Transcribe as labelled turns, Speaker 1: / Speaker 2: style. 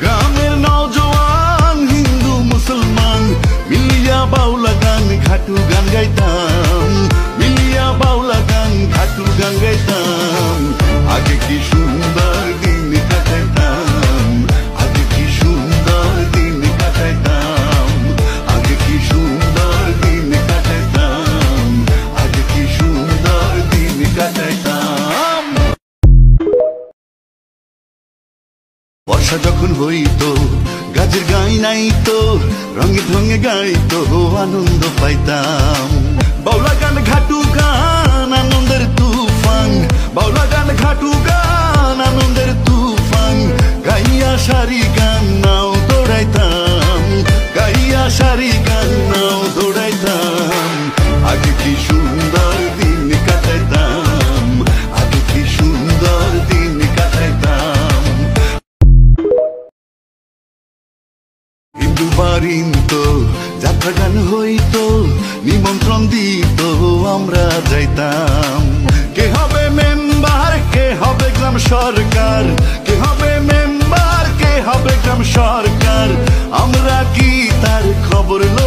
Speaker 1: গ্রামের নওজোয়ান হিন্দু মুসলমান মিলিয়া বাউলা গান ঘাটু গান গাইতাম, মিলিয়া বাউলা গান ঘাটু গান গাইতাম। আগে কি সুন্দর দিন কাটাইতাম, আগে কি সুন্দর দিন কাটাইতাম, আগে কি সুন্দর দিন কাটাইতাম, আগে কি সুন্দর দিন কাটাইতাম। বর্ষা যখন হইতো গাছের গাই নাইতো, রঙে ঢঙে গাইতো আনন্দ পাইতাম। বাউলা গান ঘাটু গান আনন্দের তুফান, বাউলা গান ঘাটু গান আনন্দের তুফান। গাইয়া সারি গান নাও দৌড়াইতাম, গাইয়া সারি গান নাও দৌড়াইতাম। আগে কি সুন্দর দিন কাটাইতাম, আগে কি সুন্দর দিন কাটাইতাম। হিন্দু বারিন্ত যাত্রা গান হইতো, নিমন্ত্রণ দিত আমরা যাইতাম। কে হবে মেম্বার, কে হবে গ্রাম সরকার, কে হবে মেম্বার, কে হবে গ্রাম সরকার। আমরা কি তার খবর